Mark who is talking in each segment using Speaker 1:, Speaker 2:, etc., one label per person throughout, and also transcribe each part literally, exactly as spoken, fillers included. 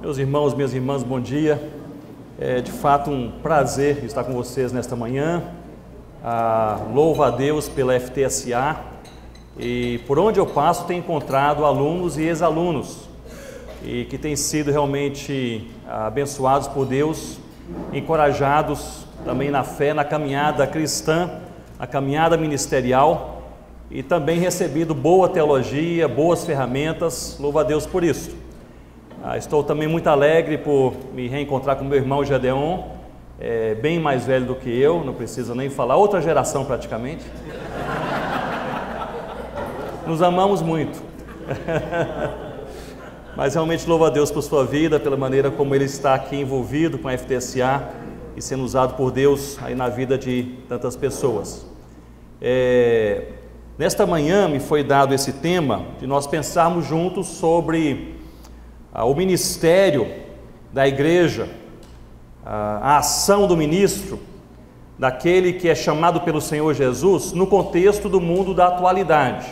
Speaker 1: Meus irmãos, minhas irmãs, bom dia. É de fato um prazer estar com vocês nesta manhã. Ah, louvo a Deus pela F T S A e por onde eu passo tenho encontrado alunos e ex-alunos e que têm sido realmente abençoados por Deus, encorajados também na fé, na caminhada cristã, na caminhada ministerial e também recebido boa teologia, boas ferramentas. Louvo a Deus por isso. Ah, estou também muito alegre por me reencontrar com meu irmão Gedeon, é, bem mais velho do que eu, não precisa nem falar, outra geração praticamente. Nos amamos muito. Mas realmente louvo a Deus por sua vida, pela maneira como ele está aqui envolvido com a F T S A e sendo usado por Deus aí na vida de tantas pessoas. É, nesta manhã me foi dado esse tema de nós pensarmos juntos sobre o ministério da igreja, a ação do ministro, daquele que é chamado pelo Senhor Jesus, no contexto do mundo da atualidade.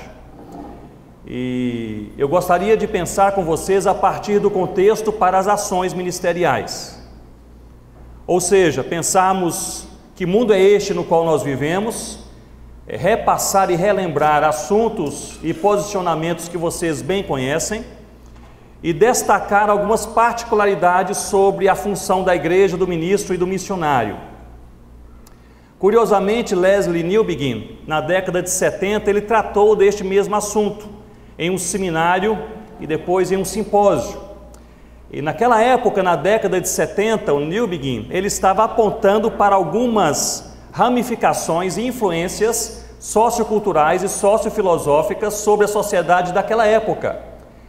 Speaker 1: E eu gostaria de pensar com vocês a partir do contexto para as ações ministeriais. Ou seja, pensarmos que mundo é este no qual nós vivemos, é repassar e relembrar assuntos e posicionamentos que vocês bem conhecem, e destacar algumas particularidades sobre a função da igreja, do ministro e do missionário. Curiosamente, Leslie Newbigin, na década de setenta, ele tratou deste mesmo assunto em um seminário e depois em um simpósio. E naquela época, na década de setenta, o Newbigin, ele estava apontando para algumas ramificações e influências socioculturais e sociofilosóficas sobre a sociedade daquela época.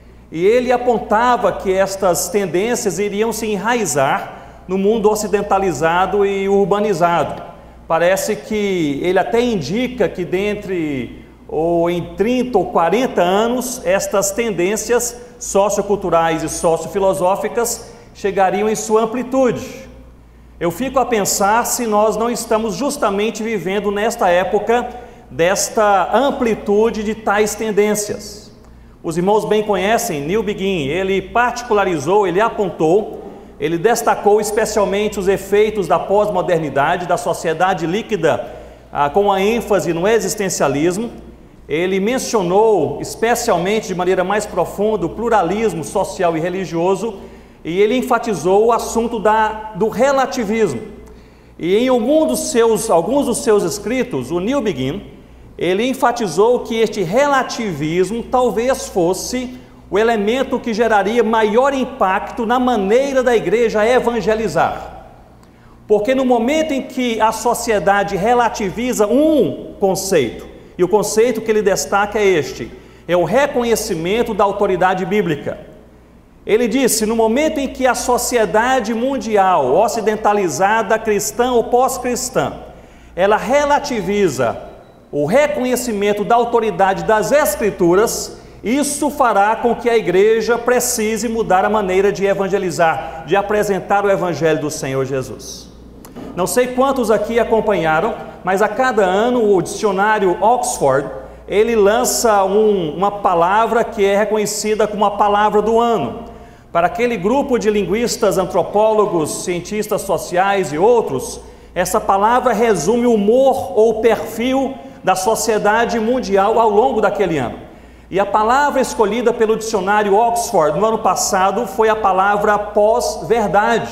Speaker 1: E ele apontava que estas tendências iriam se enraizar no mundo ocidentalizado e urbanizado. Parece que ele até indica que dentre ou em trinta ou quarenta anos, estas tendências socioculturais e sociofilosóficas chegariam em sua amplitude. Eu fico a pensar se nós não estamos justamente vivendo nesta época desta amplitude de tais tendências. Os irmãos bem conhecem Newbigin, ele particularizou, ele apontou, ele destacou especialmente os efeitos da pós-modernidade, da sociedade líquida, ah, com a ênfase no existencialismo. Ele mencionou especialmente de maneira mais profunda o pluralismo social e religioso, e ele enfatizou o assunto da, do relativismo. E em algum dos seus, alguns dos seus escritos, o Newbigin, ele enfatizou que este relativismo talvez fosse o elemento que geraria maior impacto na maneira da igreja evangelizar. Porque no momento em que a sociedade relativiza um conceito, e o conceito que ele destaca é este, é o reconhecimento da autoridade bíblica. Ele disse, no momento em que a sociedade mundial, ocidentalizada, cristã ou pós-cristã, ela relativiza o reconhecimento da autoridade das Escrituras, isso fará com que a igreja precise mudar a maneira de evangelizar, de apresentar o Evangelho do Senhor Jesus. Não sei quantos aqui acompanharam, mas a cada ano o dicionário Oxford, ele lança um, uma palavra que é reconhecida como a palavra do ano. Para aquele grupo de linguistas, antropólogos, cientistas sociais e outros, essa palavra resume o humor ou perfil da sociedade mundial ao longo daquele ano. E a palavra escolhida pelo dicionário Oxford no ano passado foi a palavra pós-verdade.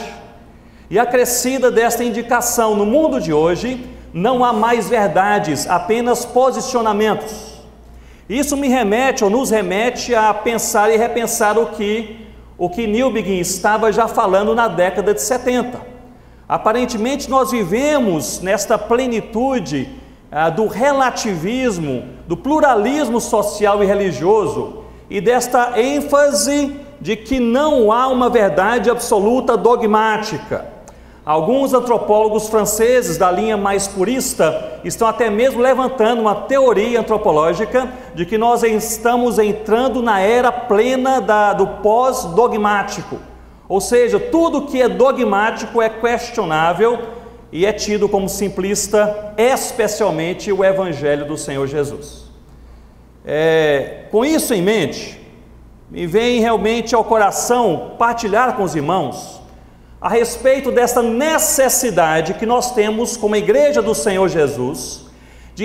Speaker 1: E acrescida desta indicação, no mundo de hoje, não há mais verdades, apenas posicionamentos. Isso me remete, ou nos remete a pensar e repensar o que, o que Newbigin estava já falando na década de setenta. Aparentemente nós vivemos nesta plenitude Ah, do relativismo, do pluralismo social e religioso e desta ênfase de que não há uma verdade absoluta dogmática. Alguns antropólogos franceses da linha mais purista estão até mesmo levantando uma teoria antropológica de que nós estamos entrando na era plena da, do pós-dogmático. Ou seja, tudo que é dogmático é questionável e é tido como simplista, especialmente o Evangelho do Senhor Jesus. É, com isso em mente, me vem realmente ao coração partilhar com os irmãos a respeito dessa necessidade que nós temos como Igreja do Senhor Jesus de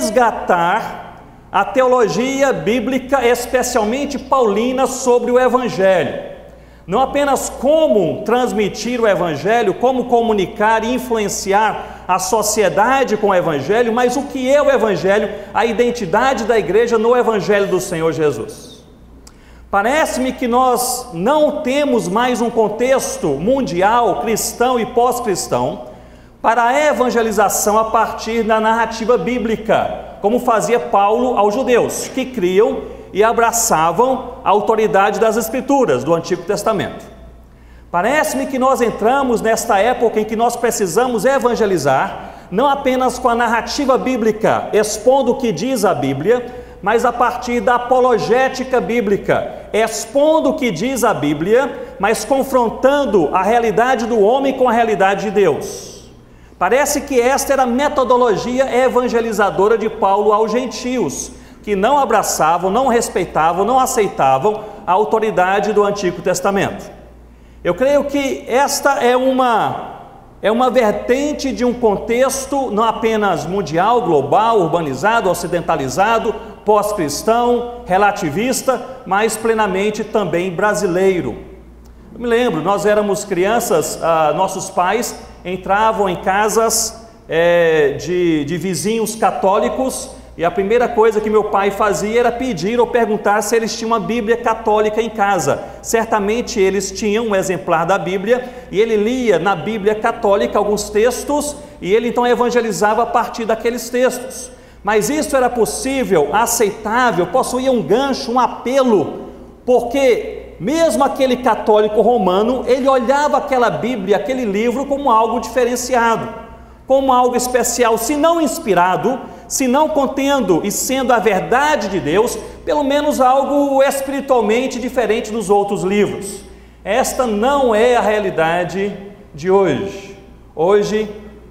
Speaker 1: resgatar a teologia bíblica, especialmente paulina, sobre o Evangelho. Não apenas como transmitir o Evangelho, como comunicar e influenciar a sociedade com o Evangelho, mas o que é o Evangelho, a identidade da igreja no Evangelho do Senhor Jesus. Parece-me que nós não temos mais um contexto mundial, cristão e pós-cristão, para a evangelização a partir da narrativa bíblica, como fazia Paulo aos judeus, que criam e abraçavam a autoridade das Escrituras do Antigo Testamento. Parece-me que nós entramos nesta época em que nós precisamos evangelizar, não apenas com a narrativa bíblica, expondo o que diz a Bíblia, mas a partir da apologética bíblica, expondo o que diz a Bíblia, mas confrontando a realidade do homem com a realidade de Deus. Parece que esta era a metodologia evangelizadora de Paulo aos gentios, que não abraçavam, não respeitavam, não aceitavam a autoridade do Antigo Testamento. Eu creio que esta é uma, é uma vertente de um contexto não apenas mundial, global, urbanizado, ocidentalizado, pós-cristão, relativista, mas plenamente também brasileiro. Eu me lembro, nós éramos crianças, ah, nossos pais entravam em casas é, de, de vizinhos católicos, e a primeira coisa que meu pai fazia era pedir ou perguntar se eles tinham uma Bíblia católica em casa. Certamente eles tinham um exemplar da Bíblia, e ele lia na Bíblia católica alguns textos, e ele então evangelizava a partir daqueles textos. Mas isso era possível, aceitável, possuía um gancho, um apelo, porque mesmo aquele católico romano, ele olhava aquela Bíblia, aquele livro, como algo diferenciado, como algo especial, se não inspirado, se não contendo e sendo a verdade de Deus, pelo menos algo espiritualmente diferente dos outros livros. Esta não é a realidade de hoje. Hoje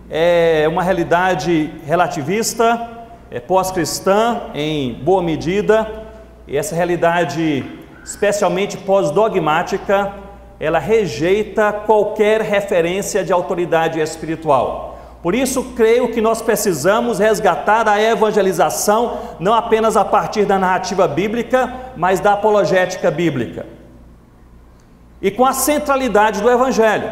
Speaker 1: é uma realidade relativista, é pós-cristã em boa medida, e essa realidade especialmente pós-dogmática, ela rejeita qualquer referência de autoridade espiritual. Por isso, creio que nós precisamos resgatar a evangelização, não apenas a partir da narrativa bíblica, mas da apologética bíblica. E com a centralidade do Evangelho.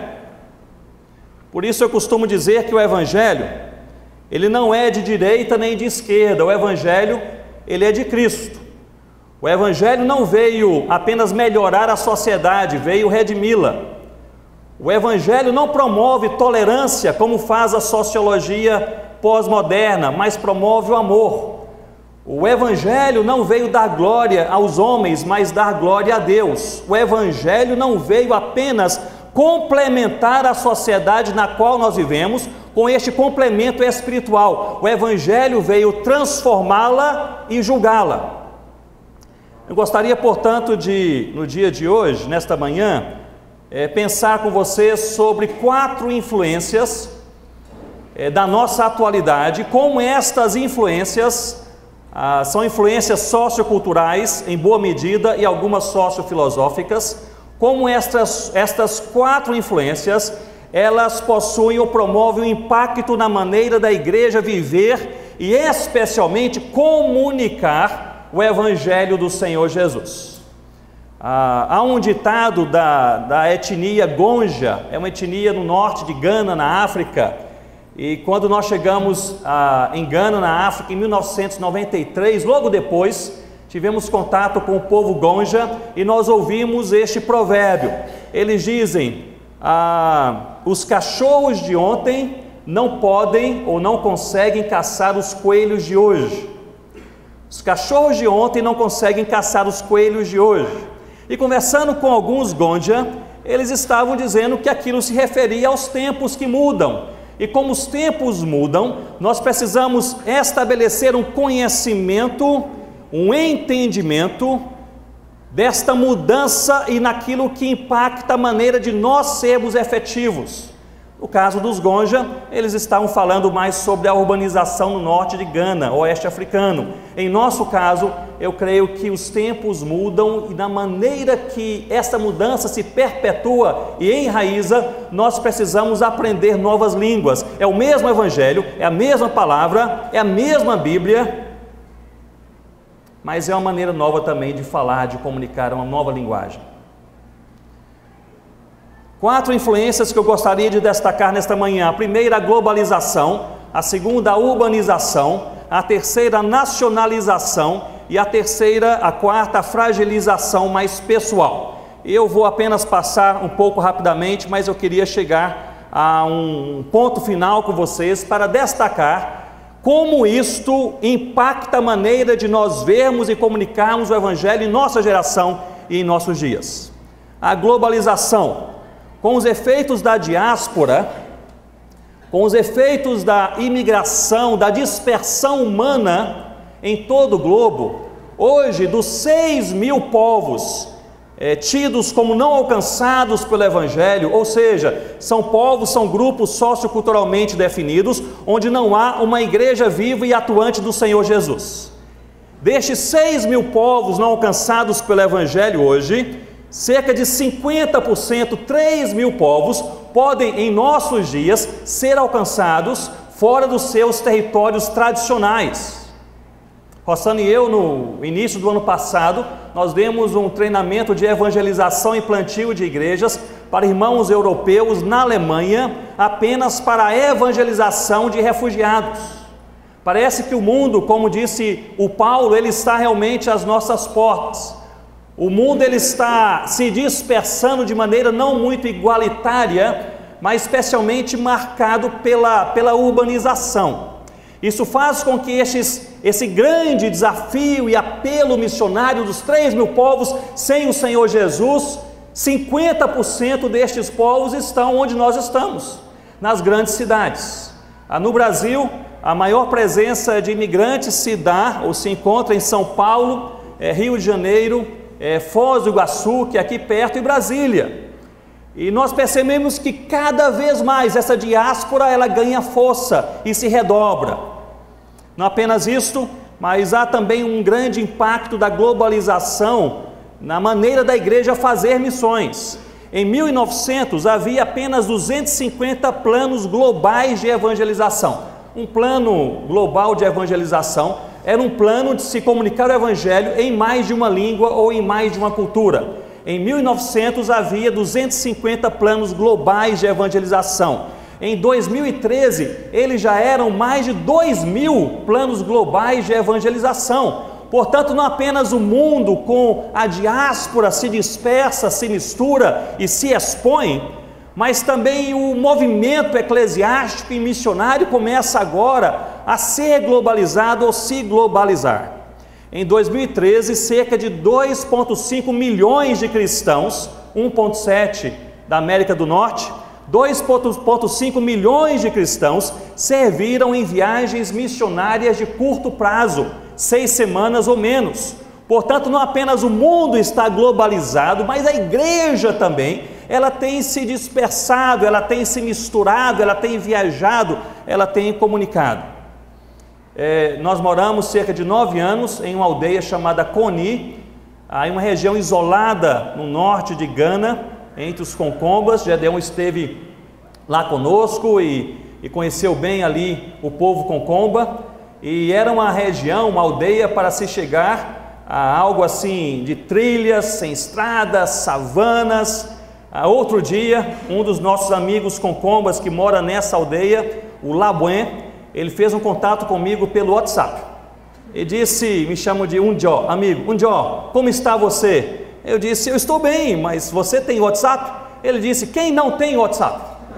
Speaker 1: Por isso eu costumo dizer que o Evangelho, ele não é de direita nem de esquerda, o Evangelho, ele é de Cristo. O Evangelho não veio apenas melhorar a sociedade, veio redimi-la. O Evangelho não promove tolerância, como faz a sociologia pós-moderna, mas promove o amor. O Evangelho não veio dar glória aos homens, mas dar glória a Deus. O Evangelho não veio apenas complementar a sociedade na qual nós vivemos com este complemento espiritual. O Evangelho veio transformá-la e julgá-la. Eu gostaria, portanto, de, no dia de hoje, nesta manhã, É, pensar com vocês sobre quatro influências é, da nossa atualidade, como estas influências ah, são influências socioculturais em boa medida e algumas sociofilosóficas, como estas, estas quatro influências, elas possuem ou promovem um impacto na maneira da igreja viver e especialmente comunicar o Evangelho do Senhor Jesus. Ah, há um ditado da, da etnia Gonja, é uma etnia no norte de Gana, na África, e quando nós chegamos ah, em Gana, na África, em mil novecentos e noventa e três, logo depois, tivemos contato com o povo Gonja e nós ouvimos este provérbio. Eles dizem, ah, os cachorros de ontem não podem ou não conseguem caçar os coelhos de hoje. Os cachorros de ontem não conseguem caçar os coelhos de hoje. E conversando com alguns Gonja, eles estavam dizendo que aquilo se referia aos tempos que mudam. E como os tempos mudam, nós precisamos estabelecer um conhecimento, um entendimento desta mudança e naquilo que impacta a maneira de nós sermos efetivos. No caso dos Gonja, eles estavam falando mais sobre a urbanização no norte de Gana, oeste africano. Em nosso caso, eu creio que os tempos mudam e na maneira que essa mudança se perpetua e enraiza, nós precisamos aprender novas línguas. É o mesmo Evangelho, é a mesma palavra, é a mesma Bíblia, mas é uma maneira nova também de falar, de comunicar, uma nova linguagem. Quatro influências que eu gostaria de destacar nesta manhã: a primeira, a globalização; a segunda, a urbanização; a terceira, a nacionalização; e a terceira, a quarta, a fragilização mais pessoal. Eu vou apenas passar um pouco rapidamente, mas eu queria chegar a um ponto final com vocês para destacar como isto impacta a maneira de nós vermos e comunicarmos o Evangelho em nossa geração e em nossos dias. A globalização, com os efeitos da diáspora, com os efeitos da imigração, da dispersão humana em todo o globo, hoje, dos seis mil povos é, tidos como não alcançados pelo Evangelho, ou seja, são povos, são grupos socioculturalmente definidos, onde não há uma igreja viva e atuante do Senhor Jesus. Destes seis mil povos não alcançados pelo Evangelho hoje, cerca de cinquenta por cento, três mil povos, podem em nossos dias ser alcançados fora dos seus territórios tradicionais. Rossana e eu, no início do ano passado, nós demos um treinamento de evangelização e plantio de igrejas para irmãos europeus na Alemanha, apenas para a evangelização de refugiados. Parece que o mundo, como disse o Paulo, ele está realmente às nossas portas. O mundo ele está se dispersando de maneira não muito igualitária, mas especialmente marcado pela, pela urbanização. Isso faz com que estes, esse grande desafio e apelo missionário dos três mil povos sem o Senhor Jesus, cinquenta por cento destes povos estão onde nós estamos, nas grandes cidades. No Brasil, a maior presença de imigrantes se dá ou se encontra em São Paulo, Rio de Janeiro, É, Foz do Iguaçu, que é aqui perto, e Brasília. E nós percebemos que cada vez mais essa diáspora ela ganha força e se redobra. Não apenas isto, mas há também um grande impacto da globalização na maneira da igreja fazer missões. Em mil e novecentos havia apenas duzentos e cinquenta planos globais de evangelização. Um plano global de evangelização era um plano de se comunicar o Evangelho em mais de uma língua ou em mais de uma cultura. Em mil e novecentos havia duzentos e cinquenta planos globais de evangelização. Em dois mil e treze, eles já eram mais de dois mil planos globais de evangelização. Portanto, não apenas o mundo com a diáspora se dispersa, se mistura e se expõe, mas também o movimento eclesiástico e missionário começa agora a ser globalizado ou se globalizar. Em dois mil e treze, cerca de dois vírgula cinco milhões de cristãos, um vírgula sete da América do Norte, dois vírgula cinco milhões de cristãos serviram em viagens missionárias de curto prazo, seis semanas ou menos. Portanto, não apenas o mundo está globalizado, mas a igreja também, ela tem se dispersado, ela tem se misturado, ela tem viajado, ela tem comunicado. É, nós moramos cerca de nove anos em uma aldeia chamada Coni, em uma região isolada no norte de Gana, entre os Concombas. Gedeão esteve lá conosco e, e conheceu bem ali o povo Concomba, e era uma região, uma aldeia para se chegar a algo assim de trilhas, sem estradas, savanas. Ah, outro dia, um dos nossos amigos Concombas que mora nessa aldeia, o Labuen, ele fez um contato comigo pelo WhatsApp. Ele disse, me chamo de Undió, amigo, Undió, como está você? Eu disse, eu estou bem, mas você tem WhatsApp? Ele disse, quem não tem WhatsApp?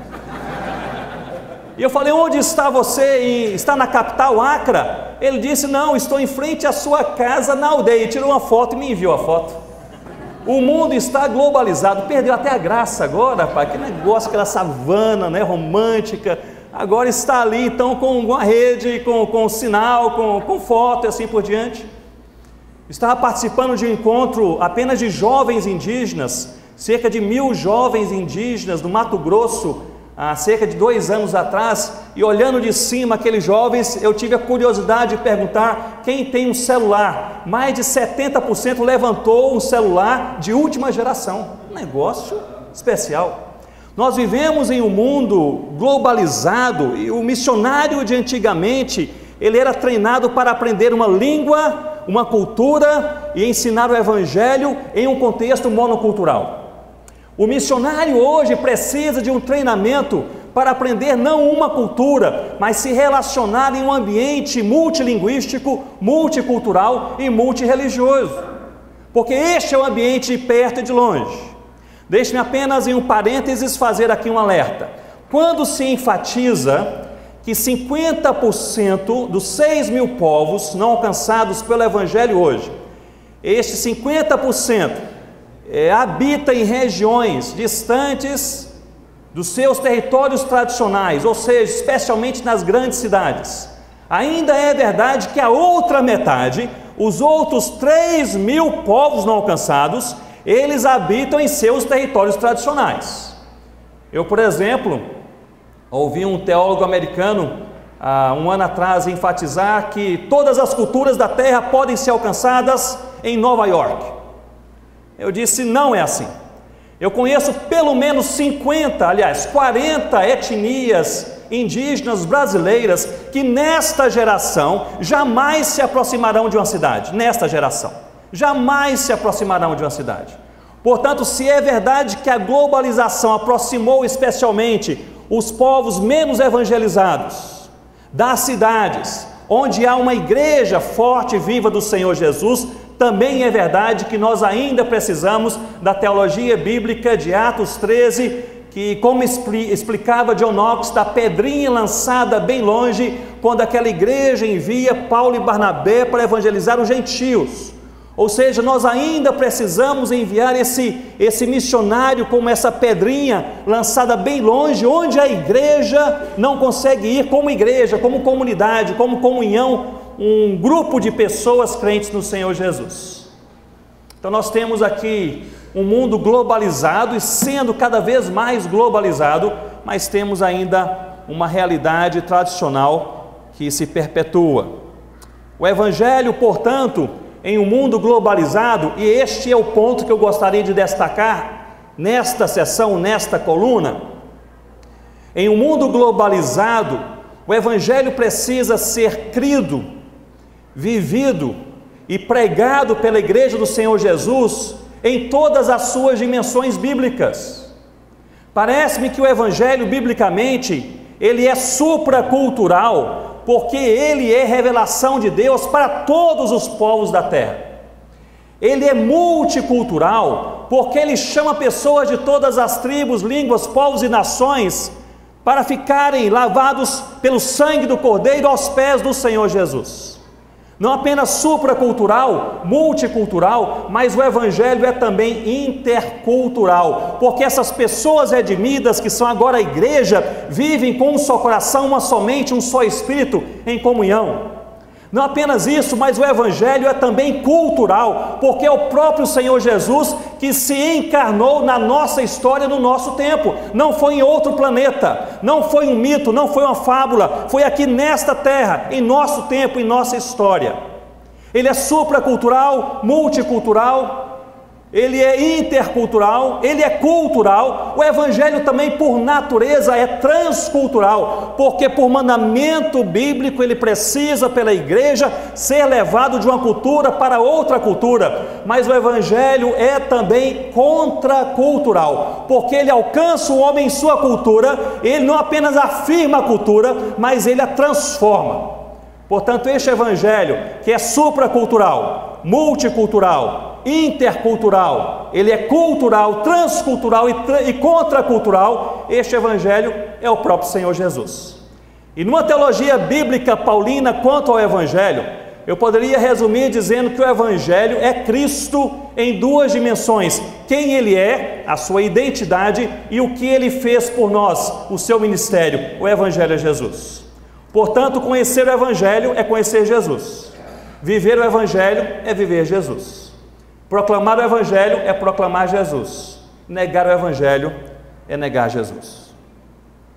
Speaker 1: E eu falei, onde está você? E está na capital, Acra? Ele disse, não, estou em frente à sua casa na aldeia. E tirou uma foto e me enviou a foto. O mundo está globalizado, perdeu até a graça agora, pai, aquele negócio, aquela savana, né, romântica, agora está ali então com uma rede, com, com sinal, com, com foto e assim por diante. Estava participando de um encontro apenas de jovens indígenas, cerca de mil jovens indígenas do Mato Grosso, há cerca de dois anos atrás, e olhando de cima aqueles jovens, eu tive a curiosidade de perguntar quem tem um celular. Mais de setenta por cento levantou um celular de última geração. Um negócio especial. Nós vivemos em um mundo globalizado, e o missionário de antigamente, ele era treinado para aprender uma língua, uma cultura e ensinar o evangelho em um contexto monocultural. O missionário hoje precisa de um treinamento para aprender não uma cultura, mas se relacionar em um ambiente multilinguístico, multicultural e multirreligioso, porque este é o ambiente de perto e de longe. Deixe-me apenas em um parênteses fazer aqui um alerta. Quando se enfatiza que cinquenta por cento dos seis mil povos não alcançados pelo evangelho hoje, este cinquenta por cento É, habita em regiões distantes dos seus territórios tradicionais, ou seja, especialmente nas grandes cidades. Ainda é verdade que a outra metade, os outros três mil povos não alcançados, eles habitam em seus territórios tradicionais. Eu, por exemplo, ouvi um teólogo americano, há um ano atrás, enfatizar que todas as culturas da terra podem ser alcançadas em Nova York. Eu disse, não é assim. Eu conheço pelo menos cinquenta, aliás, quarenta etnias indígenas brasileiras que nesta geração jamais se aproximarão de uma cidade, nesta geração, jamais se aproximarão de uma cidade. Portanto, se é verdade que a globalização aproximou especialmente os povos menos evangelizados das cidades, onde há uma igreja forte e viva do Senhor Jesus, também é verdade que nós ainda precisamos da teologia bíblica de Atos treze, que, como explicava John Knox, da pedrinha lançada bem longe, quando aquela igreja envia Paulo e Barnabé para evangelizar os gentios. Ou seja, nós ainda precisamos enviar esse, esse missionário como essa pedrinha lançada bem longe, onde a igreja não consegue ir como igreja, como comunidade, como comunhão, um grupo de pessoas crentes no Senhor Jesus. Então nós temos aqui um mundo globalizado e sendo cada vez mais globalizado, mas temos ainda uma realidade tradicional que se perpetua. O evangelho, portanto, em um mundo globalizado, e este é o ponto que eu gostaria de destacar nesta sessão, nesta coluna, em um mundo globalizado, o evangelho precisa ser crido, vivido e pregado pela igreja do Senhor Jesus em todas as suas dimensões bíblicas. Parece-me que o evangelho, biblicamente, ele é supracultural, porque ele é revelação de Deus para todos os povos da terra. Ele é multicultural, porque ele chama pessoas de todas as tribos, línguas, povos e nações para ficarem lavados pelo sangue do Cordeiro aos pés do Senhor Jesus. Não apenas supracultural, multicultural, mas o evangelho é também intercultural, porque essas pessoas redimidas que são agora a igreja, vivem com um só coração, uma só mente, um só espírito em comunhão. Não apenas isso, mas o evangelho é também cultural, porque é o próprio Senhor Jesus que se encarnou na nossa história, no nosso tempo. Não foi em outro planeta, não foi um mito, não foi uma fábula, foi aqui nesta terra, em nosso tempo, em nossa história. Ele é supracultural, multicultural, ele é intercultural, ele é cultural. O evangelho também, por natureza, é transcultural, porque por mandamento bíblico ele precisa, pela igreja, ser levado de uma cultura para outra cultura. Mas o evangelho é também contracultural, porque ele alcança o homem em sua cultura, ele não apenas afirma a cultura, mas ele a transforma. Portanto, este evangelho, que é supracultural, multicultural, intercultural, ele é cultural, transcultural e, tra- e contracultural, este evangelho é o próprio Senhor Jesus. E numa teologia bíblica paulina quanto ao evangelho, eu poderia resumir dizendo que o evangelho é Cristo em duas dimensões: quem ele é, a sua identidade, e o que ele fez por nós, o seu ministério. O evangelho é Jesus. Portanto, conhecer o evangelho é conhecer Jesus. Viver o evangelho é viver Jesus. Proclamar o evangelho é proclamar Jesus. Negar o evangelho é negar Jesus.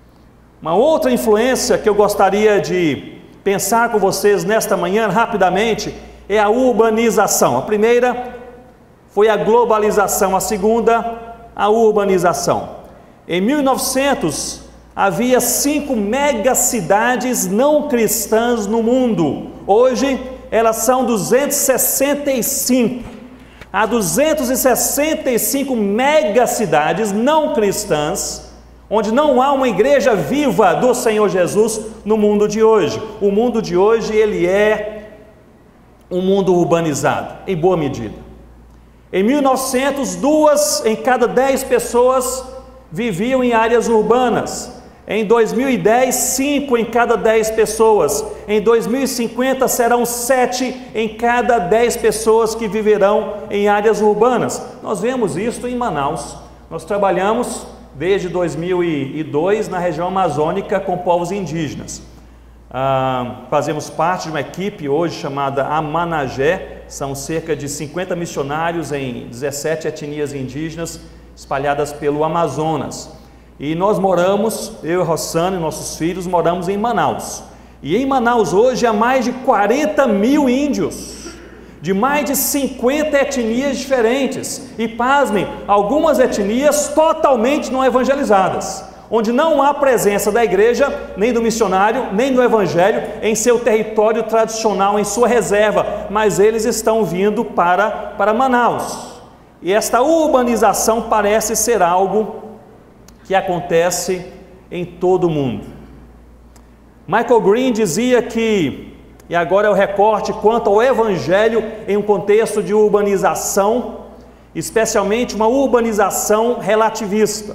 Speaker 1: Uma outra influência que eu gostaria de pensar com vocês nesta manhã, rapidamente, é a urbanização. A primeira foi a globalização, a segunda, a urbanização. Em mil e novecentos, havia cinco megacidades não cristãs no mundo. Hoje, elas são duzentas e sessenta e cinco. Há duzentas e sessenta e cinco megacidades não cristãs, onde não há uma igreja viva do Senhor Jesus no mundo de hoje. O mundo de hoje, ele é um mundo urbanizado, em boa medida. Em mil e novecentos, duas em cada dez pessoas viviam em áreas urbanas. Em dois mil e dez, cinco em cada dez pessoas. Em dois mil e cinquenta, serão sete em cada dez pessoas que viverão em áreas urbanas. Nós vemos isso em Manaus. Nós trabalhamos desde dois mil e dois na região amazônica com povos indígenas. Ah, fazemos parte de uma equipe hoje chamada Amanagé. São cerca de cinquenta missionários em dezessete etnias indígenas espalhadas pelo Amazonas. E nós moramos, eu e Rossana e nossos filhos, moramos em Manaus. E em Manaus hoje há mais de quarenta mil índios, de mais de cinquenta etnias diferentes. E pasmem, algumas etnias totalmente não evangelizadas, onde não há presença da igreja, nem do missionário, nem do evangelho em seu território tradicional, em sua reserva, mas eles estão vindo para, para Manaus. E esta urbanização parece ser algo que acontece em todo o mundo. Michael Green dizia que, e agora é o recorte quanto ao evangelho em um contexto de urbanização, especialmente uma urbanização relativista.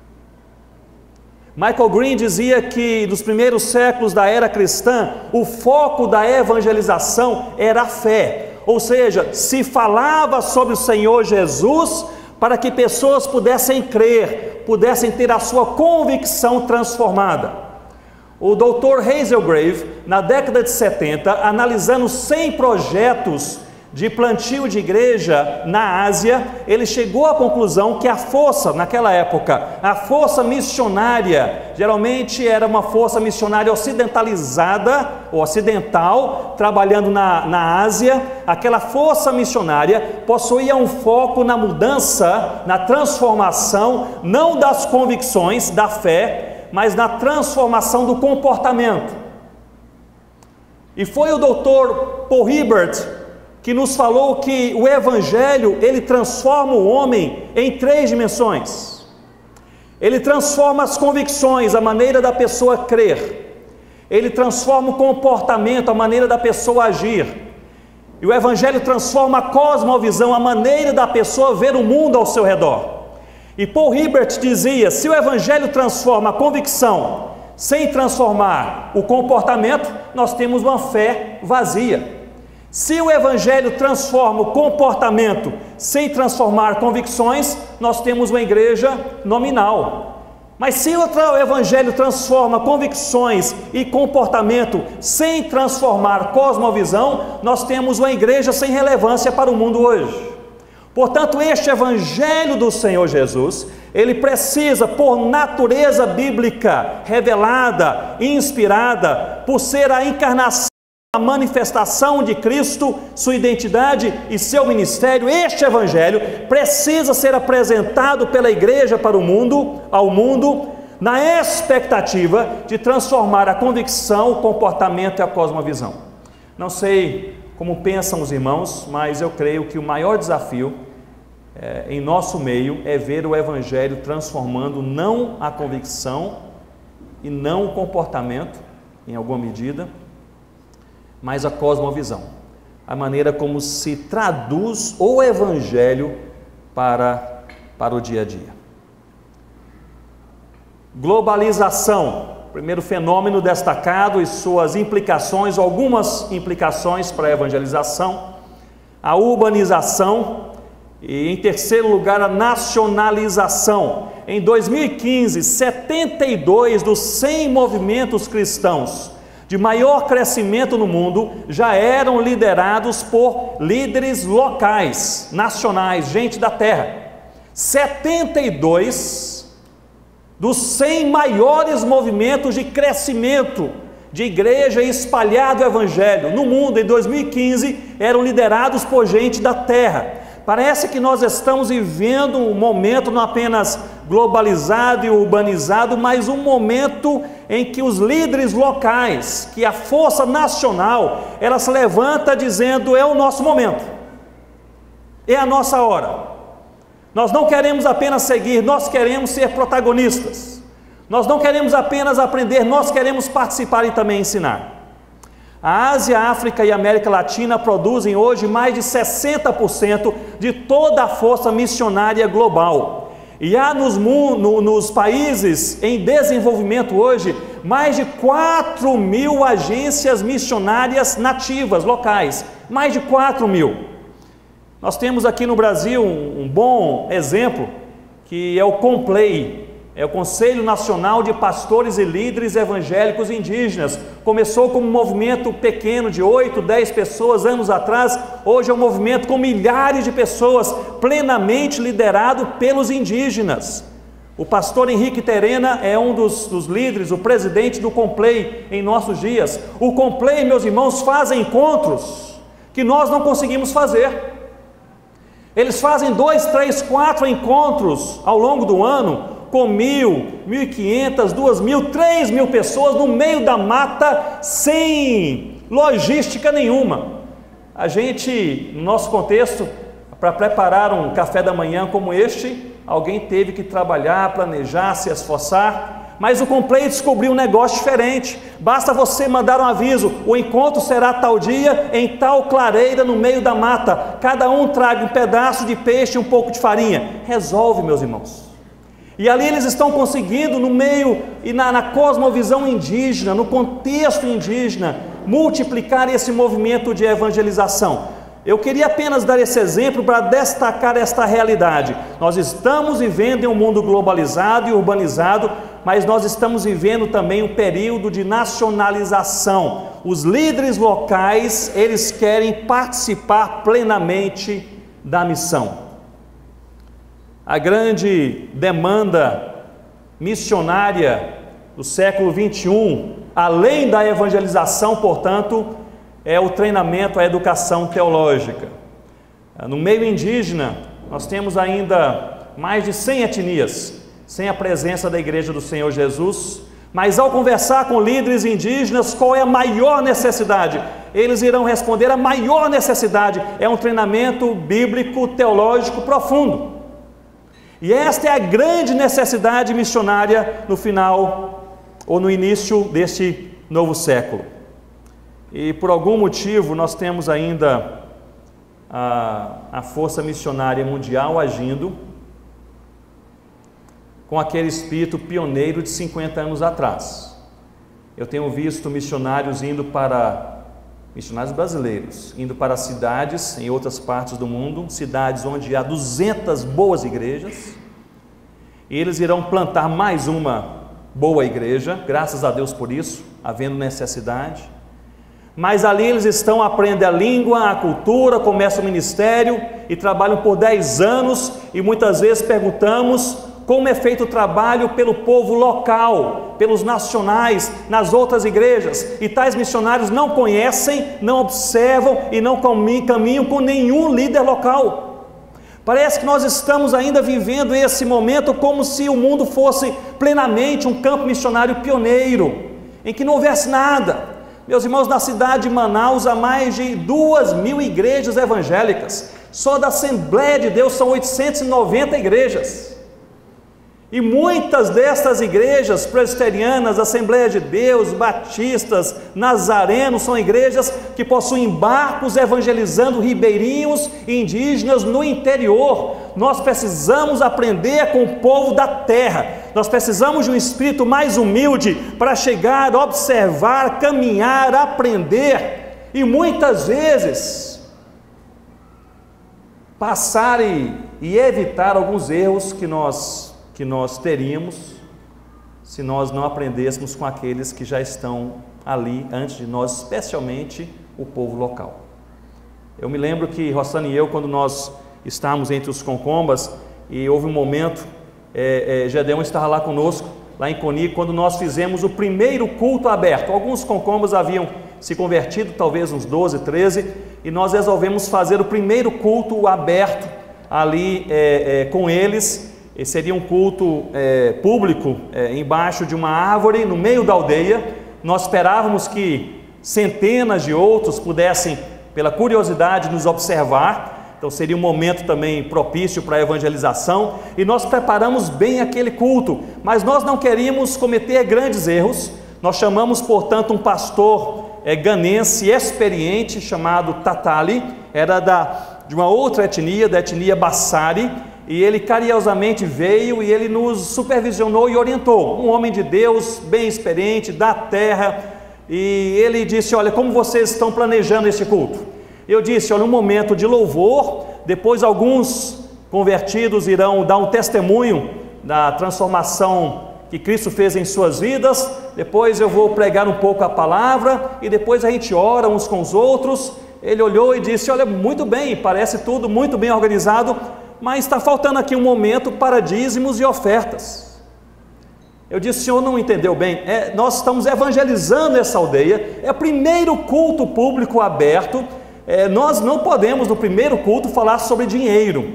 Speaker 1: Michael Green dizia que nos primeiros séculos da era cristã, o foco da evangelização era a fé, ou seja, se falava sobre o Senhor Jesus para que pessoas pudessem crer, pudessem ter a sua convicção transformada. O doutor Hazelgrave, na década de setenta, analisando cem projetos de plantio de igreja na Ásia, ele chegou à conclusão que a força, naquela época, a força missionária, geralmente era uma força missionária ocidentalizada, ou ocidental, trabalhando na, na Ásia. Aquela força missionária possuía um foco na mudança, na transformação, não das convicções, da fé, mas na transformação do comportamento. E foi o doutor Paul Hibbert que nos falou que o evangelho, ele transforma o homem em três dimensões. Ele transforma as convicções, a maneira da pessoa crer. Ele transforma o comportamento, a maneira da pessoa agir. E o evangelho transforma a cosmovisão, a maneira da pessoa ver o mundo ao seu redor. E Paul Hibbert dizia: se o evangelho transforma a convicção sem transformar o comportamento, nós temos uma fé vazia. Se o evangelho transforma o comportamento sem transformar convicções, nós temos uma igreja nominal. Mas se o evangelho transforma convicções e comportamento sem transformar cosmovisão, nós temos uma igreja sem relevância para o mundo hoje. Portanto, este evangelho do Senhor Jesus, ele precisa, por natureza bíblica revelada, inspirada, por ser a encarnação, a manifestação de Cristo, sua identidade e seu ministério, este evangelho precisa ser apresentado pela igreja para o mundo, ao mundo, na expectativa de transformar a convicção, o comportamento e a cosmovisão. Não sei como pensam os irmãos, mas eu creio que o maior desafio é, em nosso meio é ver o evangelho transformando não a convicção e não o comportamento, em alguma medida, mas a cosmovisão, a maneira como se traduz o evangelho para, para o dia a dia. Globalização, primeiro fenômeno destacado e suas implicações, algumas implicações para a evangelização. A urbanização e, em terceiro lugar, a nacionalização. Em dois mil e quinze, setenta e dois dos cem movimentos cristãos de maior crescimento no mundo já eram liderados por líderes locais, nacionais, gente da terra. setenta e dois dos cem maiores movimentos de crescimento de igreja e espalhado o evangelho no mundo em dois mil e quinze eram liderados por gente da terra. Parece que nós estamos vivendo um momento não apenas globalizado e urbanizado, mas um momento em que os líderes locais, que a força nacional, ela se levanta dizendo: é o nosso momento, é a nossa hora. Nós não queremos apenas seguir, nós queremos ser protagonistas. Nós não queremos apenas aprender, nós queremos participar e também ensinar. A Ásia, a África e a América Latina produzem hoje mais de sessenta por cento de toda a força missionária global. E há nos, no, nos países em desenvolvimento hoje mais de quatro mil agências missionárias nativas, locais. Mais de quatro mil. Nós temos aqui no Brasil um, um bom exemplo, que é o CONPLEI. É o Conselho Nacional de Pastores e Líderes Evangélicos Indígenas. Começou como um movimento pequeno de oito, dez pessoas anos atrás. Hoje é um movimento com milhares de pessoas, plenamente liderado pelos indígenas. O pastor Henrique Terena é um dos, dos líderes, o presidente do CONPLEI em nossos dias. O CONPLEI, meus irmãos, faz encontros que nós não conseguimos fazer. Eles fazem dois, três, quatro encontros ao longo do ano, com mil, mil e quinhentas, duas mil, três mil pessoas no meio da mata, sem logística nenhuma. A gente, no nosso contexto, para preparar um café da manhã como este, alguém teve que trabalhar, planejar, se esforçar, mas o CONPLEI descobriu um negócio diferente. Basta você mandar um aviso: o encontro será tal dia, em tal clareira no meio da mata, cada um traga um pedaço de peixe e um pouco de farinha. Resolve, meus irmãos. E ali eles estão conseguindo, no meio e na, na cosmovisão indígena, no contexto indígena, multiplicar esse movimento de evangelização. Eu queria apenas dar esse exemplo para destacar esta realidade. Nós estamos vivendo em um mundo globalizado e urbanizado, mas nós estamos vivendo também um período de nacionalização. Os líderes locais, eles querem participar plenamente da missão. A grande demanda missionária do século vinte e um, além da evangelização, portanto, é o treinamento, a educação teológica. No meio indígena, nós temos ainda mais de cem etnias, sem a presença da Igreja do Senhor Jesus, mas ao conversar com líderes indígenas, qual é a maior necessidade? Eles irão responder: a maior necessidade é um treinamento bíblico, teológico profundo. E esta é a grande necessidade missionária no final ou no início deste novo século. E por algum motivo nós temos ainda a, a força missionária mundial agindo com aquele espírito pioneiro de cinquenta anos atrás. Eu tenho visto missionários indo para, missionários brasileiros, indo para cidades em outras partes do mundo, cidades onde há duzentas boas igrejas, e eles irão plantar mais uma boa igreja, graças a Deus por isso, havendo necessidade. Mas ali eles estão, aprendem a língua, a cultura, começam o ministério e trabalham por dez anos, e muitas vezes perguntamos como é feito o trabalho pelo povo local, pelos nacionais, nas outras igrejas, e tais missionários não conhecem, não observam e não caminham com nenhum líder local. Parece que nós estamos ainda vivendo esse momento como se o mundo fosse plenamente um campo missionário pioneiro, em que não houvesse nada. Meus irmãos, na cidade de Manaus há mais de duas mil igrejas evangélicas, só da Assembleia de Deus são oitocentas e noventa igrejas. E muitas destas igrejas presbiterianas, Assembleia de Deus, batistas, nazarenos, são igrejas que possuem barcos evangelizando ribeirinhos e indígenas no interior. Nós precisamos aprender com o povo da terra. Nós precisamos de um espírito mais humilde para chegar, observar, caminhar, aprender. E muitas vezes passar e, e evitar alguns erros que nós que nós teríamos se nós não aprendêssemos com aqueles que já estão ali antes de nós, especialmente o povo local. Eu me lembro que Rossana e eu, quando nós estávamos entre os concombas, e houve um momento é, é, Gedeão estava lá conosco, lá em Coni, quando nós fizemos o primeiro culto aberto. Alguns concombas haviam se convertido, talvez uns doze, treze, e nós resolvemos fazer o primeiro culto aberto ali é, é, com eles. E seria um culto é, público é, embaixo de uma árvore no meio da aldeia. Nós esperávamos que centenas de outros pudessem, pela curiosidade, nos observar. Então seria um momento também propício para a evangelização, e nós preparamos bem aquele culto, mas nós não queríamos cometer grandes erros. Nós chamamos, portanto, um pastor é, ganense experiente chamado Tatali, era da, de uma outra etnia, da etnia Bassari, e ele carinhosamente veio e ele nos supervisionou e orientou. Um homem de Deus, bem experiente, da terra, e ele disse: olha, como vocês estão planejando esse culto? Eu disse: olha, um momento de louvor, depois alguns convertidos irão dar um testemunho da transformação que Cristo fez em suas vidas, depois eu vou pregar um pouco a palavra, e depois a gente ora uns com os outros. Ele olhou e disse: olha, muito bem, parece tudo muito bem organizado, mas está faltando aqui um momento para dízimos e ofertas. Eu disse: o senhor não entendeu bem, é, nós estamos evangelizando essa aldeia, é o primeiro culto público aberto, é, nós não podemos no primeiro culto falar sobre dinheiro.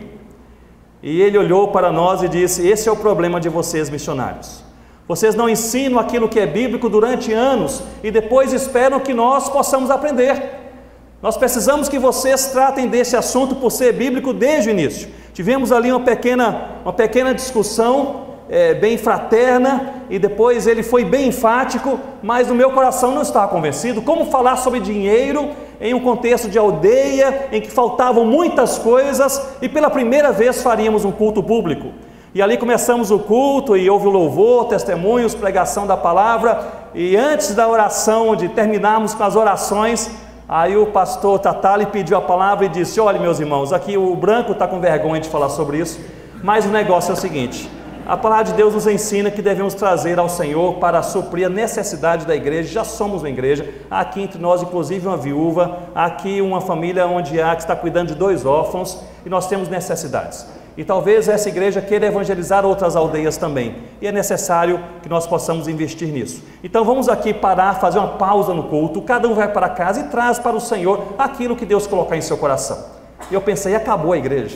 Speaker 1: E ele olhou para nós e disse: esse é o problema de vocês, missionários. Vocês não ensinam aquilo que é bíblico durante anos e depois esperam que nós possamos aprender. Nós precisamos que vocês tratem desse assunto por ser bíblico desde o início. Tivemos ali uma pequena, uma pequena discussão, é, bem fraterna, e depois ele foi bem enfático, mas no meu coração não estava convencido. Como falar sobre dinheiro em um contexto de aldeia, em que faltavam muitas coisas, e pela primeira vez faríamos um culto público? E ali começamos o culto, e houve o louvor, testemunhos, pregação da palavra, e antes da oração, de terminarmos com as orações, aí o pastor Tatali pediu a palavra e disse: olha, meus irmãos, aqui o branco está com vergonha de falar sobre isso, mas o negócio é o seguinte: a palavra de Deus nos ensina que devemos trazer ao Senhor para suprir a necessidade da igreja. Já somos uma igreja, há aqui entre nós inclusive uma viúva, há aqui uma família onde há que está cuidando de dois órfãos, e nós temos necessidades. E talvez essa igreja queira evangelizar outras aldeias também, e é necessário que nós possamos investir nisso. Então vamos aqui parar, fazer uma pausa no culto, cada um vai para casa e traz para o Senhor aquilo que Deus colocar em seu coração. E eu pensei: acabou a igreja,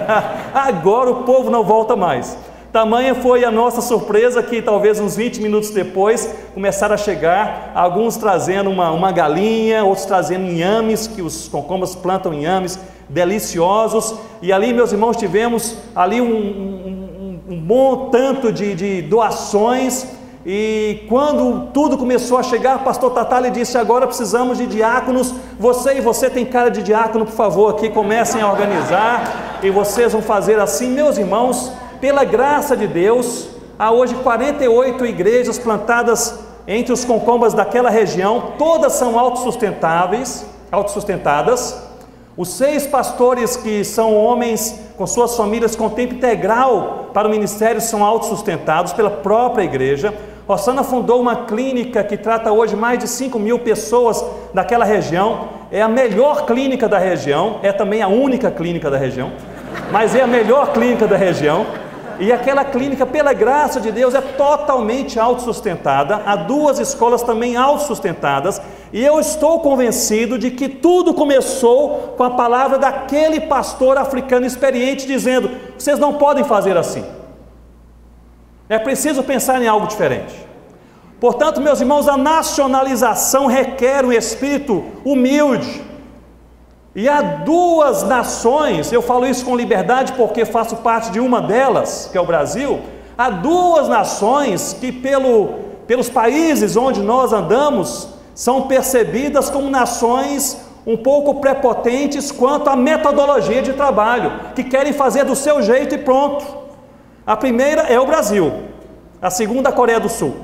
Speaker 1: agora o povo não volta mais. Tamanha foi a nossa surpresa que talvez uns vinte minutos depois começaram a chegar, alguns trazendo uma, uma galinha, outros trazendo inhames, que os concombas plantam inhames deliciosos. E ali, meus irmãos, tivemos ali um, um, um bom tanto de, de doações. E quando tudo começou a chegar, o pastor Tatali disse: agora precisamos de diáconos. Você e você tem cara de diácono, por favor, aqui comecem a organizar, e vocês vão fazer assim. Meus irmãos, pela graça de Deus, há hoje quarenta e oito igrejas plantadas entre os concombas daquela região, todas são autossustentáveis, autossustentadas. Os seis pastores, que são homens com suas famílias com tempo integral para o ministério, são autossustentados pela própria igreja. Rosana fundou uma clínica que trata hoje mais de cinco mil pessoas daquela região, é a melhor clínica da região, é também a única clínica da região, mas é a melhor clínica da região. E aquela clínica, pela graça de Deus, é totalmente autossustentada. Há duas escolas também autossustentadas, e eu estou convencido de que tudo começou com a palavra daquele pastor africano experiente, dizendo: vocês não podem fazer assim, é preciso pensar em algo diferente. Portanto, meus irmãos, a nacionalização requer um espírito humilde. E há duas nações, eu falo isso com liberdade porque faço parte de uma delas, que é o Brasil. Há duas nações que pelo, pelos países onde nós andamos, são percebidas como nações um pouco prepotentes quanto à metodologia de trabalho, que querem fazer do seu jeito e pronto. A primeira é o Brasil, a segunda a Coreia do Sul.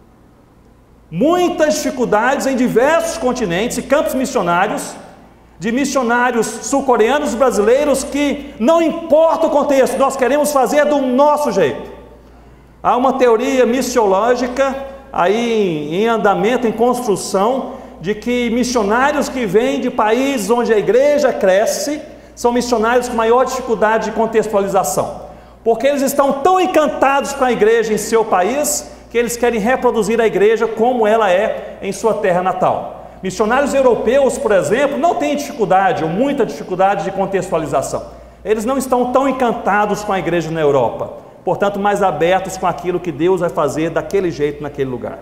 Speaker 1: Muitas dificuldades em diversos continentes e campos missionários, de missionários sul-coreanos e brasileiros, que não importa o contexto, nós queremos fazer do nosso jeito. Há uma teoria missiológica aí em andamento, em construção, de que missionários que vêm de países onde a igreja cresce, são missionários com maior dificuldade de contextualização. porque eles estão tão encantados com a igreja em seu país, que eles querem reproduzir a igreja como ela é em sua terra natal. Missionários europeus, por exemplo, não têm dificuldade, ou muita dificuldade de contextualização. Eles não estão tão encantados com a igreja na Europa, portanto mais abertos com aquilo que Deus vai fazer daquele jeito naquele lugar.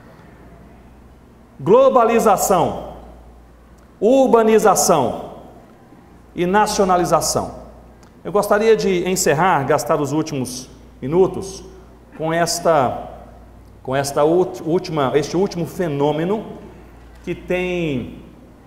Speaker 1: Globalização, urbanização e nacionalização. Eu gostaria de encerrar, gastar os últimos minutos com esta, com esta última, este último fenômeno que tem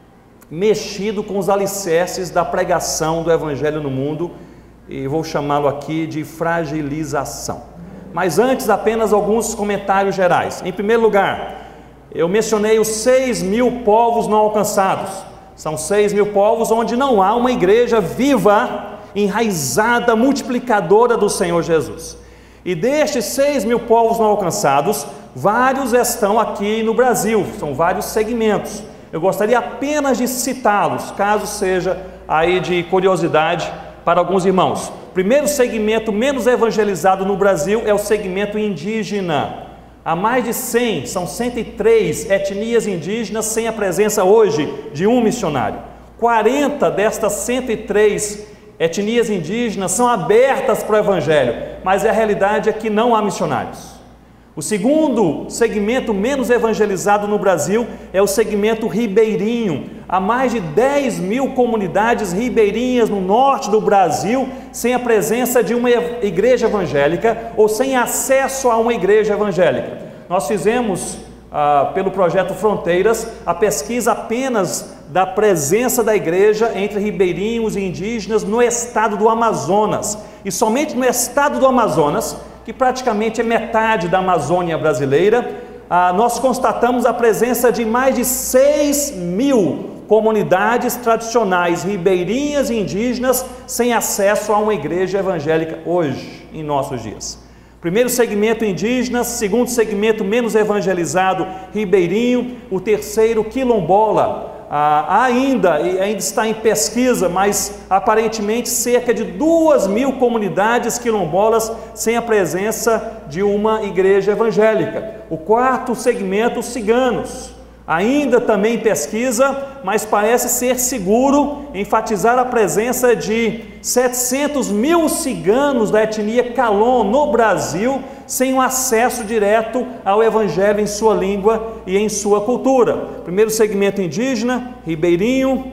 Speaker 1: mexido com os alicerces da pregação do Evangelho no mundo, e vou chamá-lo aqui de fragilização. Mas antes, apenas alguns comentários gerais. Em primeiro lugar, eu mencionei os seis mil povos não alcançados. São seis mil povos onde não há uma igreja viva, enraizada, multiplicadora do Senhor Jesus. E destes seis mil povos não alcançados, vários estão aqui no Brasil, são vários segmentos. Eu gostaria apenas de citá-los, caso seja aí de curiosidade para alguns irmãos. O primeiro segmento menos evangelizado no Brasil é o segmento indígena. Há mais de cem, são cento e três etnias indígenas sem a presença hoje de um missionário. quarenta destas cento e três etnias indígenas são abertas para o Evangelho, mas a realidade é que não há missionários. O segundo segmento menos evangelizado no Brasil é o segmento ribeirinho. Há mais de dez mil comunidades ribeirinhas no norte do Brasil sem a presença de uma igreja evangélica ou sem acesso a uma igreja evangélica. Nós fizemos, ah, pelo projeto Fronteiras, a pesquisa apenas da presença da igreja entre ribeirinhos e indígenas no estado do Amazonas. E somente no estado do Amazonas, que praticamente é metade da Amazônia brasileira, ah, nós constatamos a presença de mais de seis mil comunidades tradicionais ribeirinhas e indígenas sem acesso a uma igreja evangélica hoje, em nossos dias. Primeiro segmento indígena, segundo segmento menos evangelizado ribeirinho, o terceiro quilombola. Ah, ainda, ainda está em pesquisa, mas aparentemente cerca de duas mil comunidades quilombolas sem a presença de uma igreja evangélica. O quarto segmento, ciganos. Ainda também em pesquisa, mas parece ser seguro enfatizar a presença de setecentos mil ciganos da etnia Calon no Brasil, sem um acesso direto ao Evangelho em sua língua e em sua cultura. Primeiro segmento indígena, ribeirinho,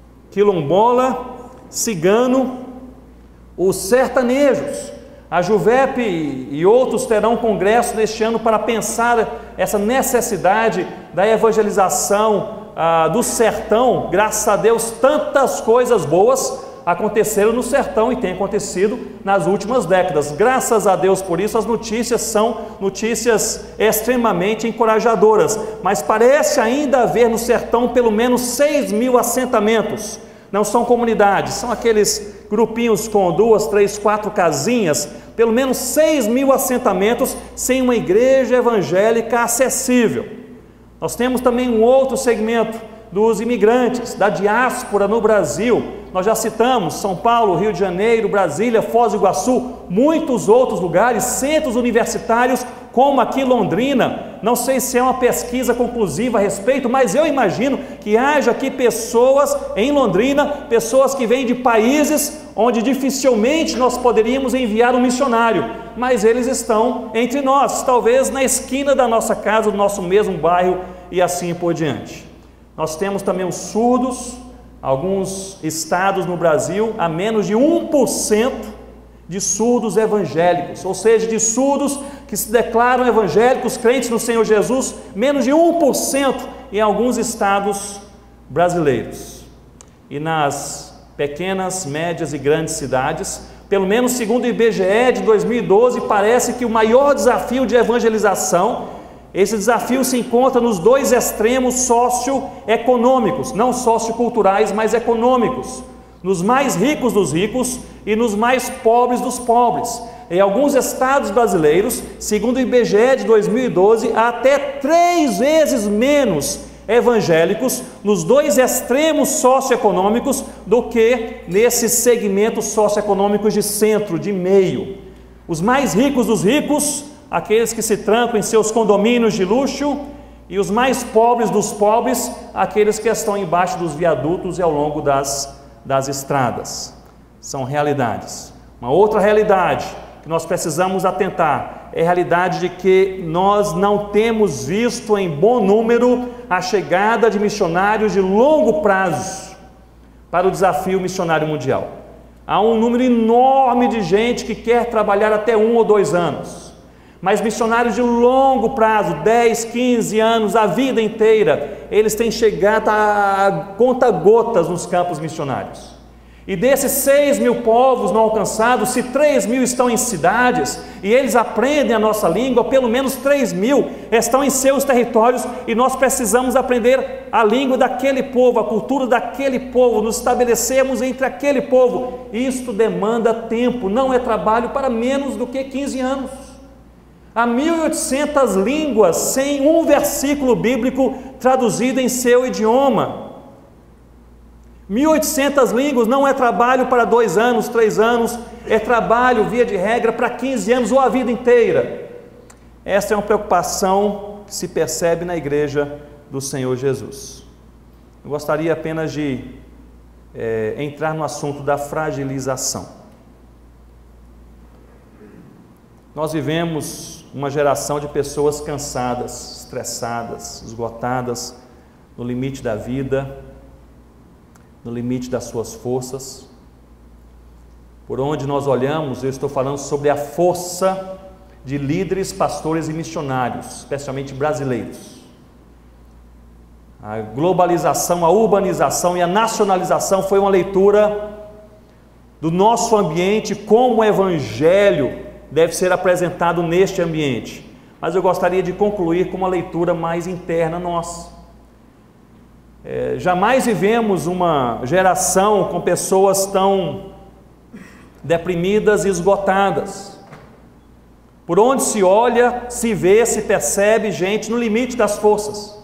Speaker 1: quilombola, cigano, os sertanejos. A Juvep e outros terão congresso neste ano para pensar essa necessidade da evangelização ah, do sertão. Graças a Deus, tantas coisas boas aconteceram no sertão e tem acontecido nas últimas décadas. Graças a Deus por isso, as notícias são notícias extremamente encorajadoras. Mas parece ainda haver no sertão pelo menos seis mil assentamentos. Não são comunidades, são aqueles grupinhos com duas, três, quatro casinhas, pelo menos seis mil assentamentos sem uma igreja evangélica acessível. Nós temos também um outro segmento dos imigrantes, da diáspora no Brasil. Nós já citamos São Paulo, Rio de Janeiro, Brasília, Foz do Iguaçu, muitos outros lugares, centros universitários, como aqui Londrina. Não sei se é uma pesquisa conclusiva a respeito, mas eu imagino que haja aqui pessoas em Londrina, pessoas que vêm de países onde dificilmente nós poderíamos enviar um missionário, mas eles estão entre nós, talvez na esquina da nossa casa, do nosso mesmo bairro e assim por diante. Nós temos também os surdos, alguns estados no Brasil, a menos de um por cento de surdos evangélicos, ou seja, de surdos que se declaram evangélicos, crentes no Senhor Jesus, menos de um por cento em alguns estados brasileiros. E nas pequenas, médias e grandes cidades, pelo menos segundo o I B G E de dois mil e doze, parece que o maior desafio de evangelização, esse desafio se encontra nos dois extremos socioeconômicos, não socioculturais, mas econômicos, nos mais ricos dos ricos e nos mais pobres dos pobres. Em alguns estados brasileiros, segundo o I B G E de dois mil e doze, há até três vezes menos evangélicos nos dois extremos socioeconômicos do que nesses segmentos socioeconômicos de centro, de meio. Os mais ricos dos ricos, aqueles que se trancam em seus condomínios de luxo, e os mais pobres dos pobres, aqueles que estão embaixo dos viadutos e ao longo das, das estradas. São realidades. Uma outra realidade que nós precisamos atentar é a realidade de que nós não temos visto em bom número a chegada de missionários de longo prazo para o desafio missionário mundial. Há um número enorme de gente que quer trabalhar até um ou dois anos, mas missionários de longo prazo, dez, quinze anos, a vida inteira, eles têm chegado a conta-gotas nos campos missionários. E desses seis mil povos não alcançados, se três mil estão em cidades e eles aprendem a nossa língua, pelo menos três mil estão em seus territórios, e nós precisamos aprender a língua daquele povo, a cultura daquele povo, nos estabelecermos entre aquele povo. Isto demanda tempo, não é trabalho para menos do que quinze anos. Há mil e oitocentas línguas sem um versículo bíblico traduzido em seu idioma. mil e oitocentas línguas não é trabalho para dois anos, três anos, é trabalho, via de regra, para quinze anos ou a vida inteira. Essa é uma preocupação que se percebe na igreja do Senhor Jesus. Eu gostaria apenas de é, entrar no assunto da fragilização. Nós vivemos uma geração de pessoas cansadas, estressadas, esgotadas, no limite da vida, no limite das suas forças. Por onde nós olhamos, eu estou falando sobre a força de líderes, pastores e missionários, especialmente brasileiros. A globalização, a urbanização e a nacionalização foi uma leitura do nosso ambiente, como o evangelho deve ser apresentado neste ambiente. Mas eu gostaria de concluir com uma leitura mais interna nossa. É, jamais vivemos uma geração com pessoas tão deprimidas e esgotadas. Por onde se olha, se vê, se percebe gente no limite das forças.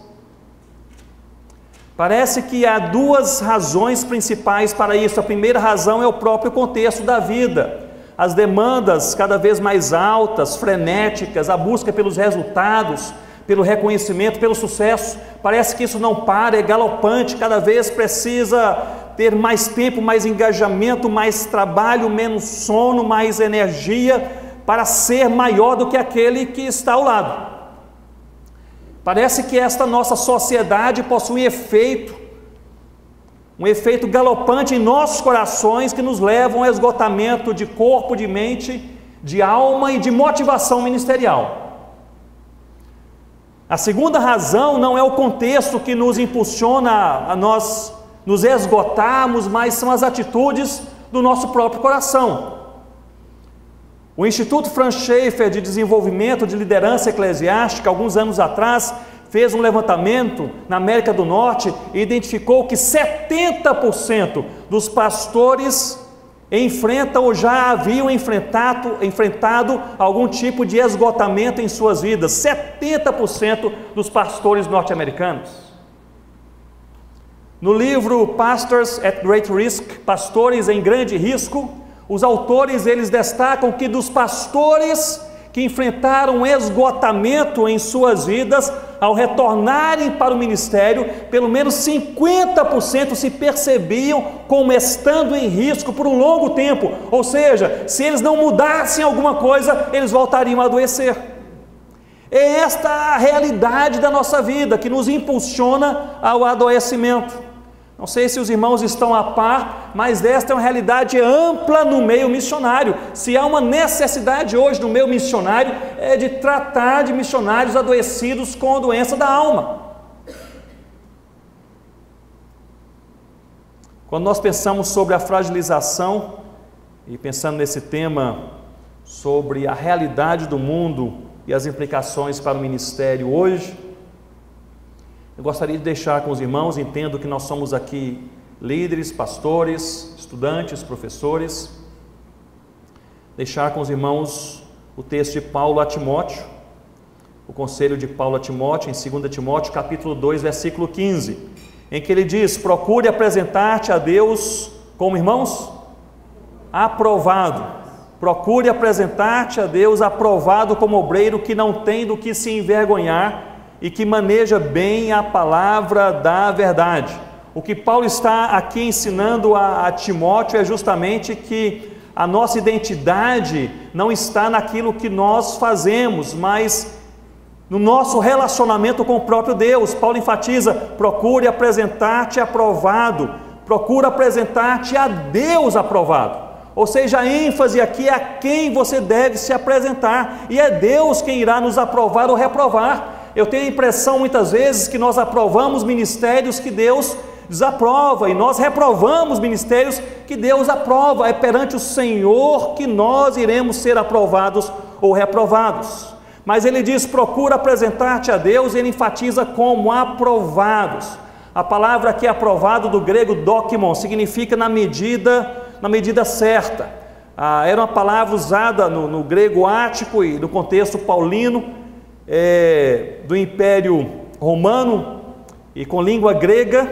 Speaker 1: Parece que há duas razões principais para isso. A primeira razão é o próprio contexto da vida. As demandas cada vez mais altas, frenéticas, a busca pelos resultados, pelo reconhecimento, pelo sucesso, parece que isso não para, é galopante, cada vez precisa ter mais tempo, mais engajamento, mais trabalho, menos sono, mais energia, para ser maior do que aquele que está ao lado. Parece que esta nossa sociedade possui um efeito, um efeito galopante em nossos corações, que nos levam ao esgotamento de corpo, de mente, de alma e de motivação ministerial. A segunda razão não é o contexto que nos impulsiona a nós nos esgotarmos, mas são as atitudes do nosso próprio coração. O Instituto Franz Schaeffer de Desenvolvimento de Liderança Eclesiástica, alguns anos atrás, fez um levantamento na América do Norte e identificou que setenta por cento dos pastores enfrentam ou já haviam enfrentado, enfrentado algum tipo de esgotamento em suas vidas. setenta por cento dos pastores norte-americanos. No livro Pastors at Great Risk, Pastores em Grande Risco, os autores eles destacam que dos pastores que enfrentaram esgotamento em suas vidas, ao retornarem para o ministério, pelo menos cinquenta por cento se percebiam como estando em risco por um longo tempo, ou seja, se eles não mudassem alguma coisa, eles voltariam a adoecer. É esta a realidade da nossa vida, que nos impulsiona ao adoecimento. Não sei se os irmãos estão a par, mas esta é uma realidade ampla no meio missionário. Se há uma necessidade hoje no meio missionário, é de tratar de missionários adoecidos com a doença da alma. Quando nós pensamos sobre a fragilização, e pensando nesse tema, sobre a realidade do mundo e as implicações para o ministério hoje, eu gostaria de deixar com os irmãos, entendo que nós somos aqui líderes, pastores, estudantes, professores, deixar com os irmãos o texto de Paulo a Timóteo, o conselho de Paulo a Timóteo, em segunda Timóteo, capítulo dois, versículo quinze, em que ele diz: procure apresentar-te a Deus como, irmãos, aprovado, procure apresentar-te a Deus aprovado como obreiro que não tem do que se envergonhar e que maneja bem a palavra da verdade. O que Paulo está aqui ensinando a, a Timóteo é justamente que a nossa identidade não está naquilo que nós fazemos, mas no nosso relacionamento com o próprio Deus. Paulo enfatiza: procure apresentar-te aprovado, procure apresentar-te a Deus aprovado. Ou seja, a ênfase aqui é a quem você deve se apresentar, e é Deus quem irá nos aprovar ou reprovar. Eu tenho a impressão muitas vezes que nós aprovamos ministérios que Deus desaprova, e nós reprovamos ministérios que Deus aprova. É perante o Senhor que nós iremos ser aprovados ou reprovados. Mas ele diz: procura apresentar-te a Deus, e ele enfatiza como aprovados. A palavra aqui aprovado, do grego dokimon, significa na medida, na medida certa. Ah, era uma palavra usada no, no grego ático e no contexto paulino, é, do Império Romano e com língua grega,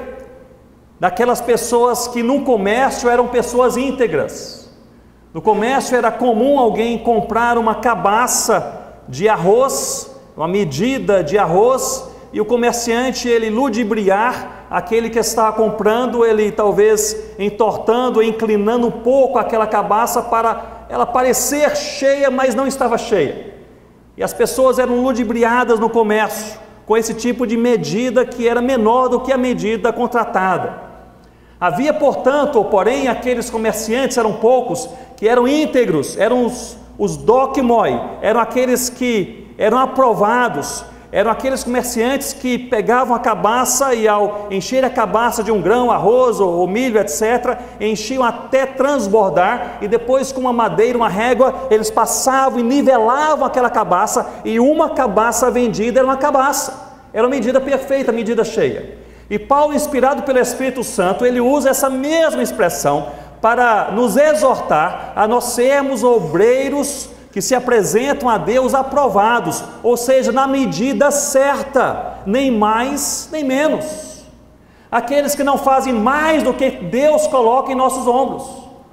Speaker 1: daquelas pessoas que no comércio eram pessoas íntegras. No comércio era comum alguém comprar uma cabaça de arroz, uma medida de arroz, e o comerciante ele ludibriar aquele que estava comprando, ele talvez entortando, inclinando um pouco aquela cabaça para ela parecer cheia, mas não estava cheia. E as pessoas eram ludibriadas no comércio com esse tipo de medida que era menor do que a medida contratada. Havia, portanto, ou porém, aqueles comerciantes, eram poucos, que eram íntegros, eram os, os dokimoi, eram aqueles que eram aprovados, eram aqueles comerciantes que pegavam a cabaça e, ao encher a cabaça de um grão, arroz ou, ou milho, etcétera, enchiam até transbordar, e depois, com uma madeira, uma régua, eles passavam e nivelavam aquela cabaça, e uma cabaça vendida era uma cabaça, era uma medida perfeita, medida cheia. E Paulo, inspirado pelo Espírito Santo, ele usa essa mesma expressão para nos exortar a nós sermos obreiros que se apresentam a Deus aprovados, ou seja, na medida certa, nem mais nem menos. Aqueles que não fazem mais do que Deus coloca em nossos ombros,